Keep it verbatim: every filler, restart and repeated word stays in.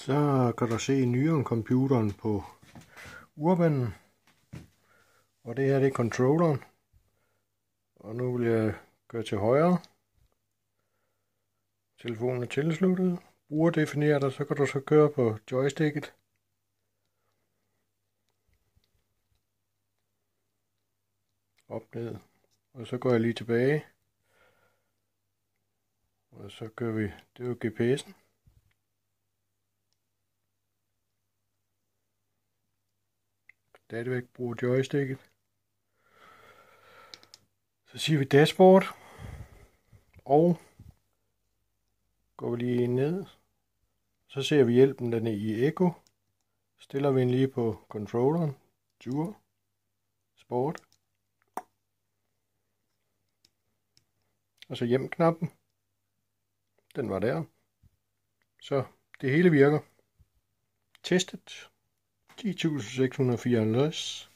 Så kan du se nyere computeren på urbanen, og det her det er controlleren, og nu vil jeg gøre til højre. Telefonen er tilsluttet, brugerdefineret, og så kan du så køre på joysticket. Op, ned, og så går jeg lige tilbage, og så kører vi, det er jo G P S'en. Stadigvæk bruger joysticket. Så siger vi dashboard, og går vi lige ned, så ser vi hjælpen, den er i Echo. Stiller vi den lige på controlleren, Dur, Sport, og så hjem-knappen, den var der. Så det hele virker. Testet ti tusind seks hundrede og fireoghalvtreds.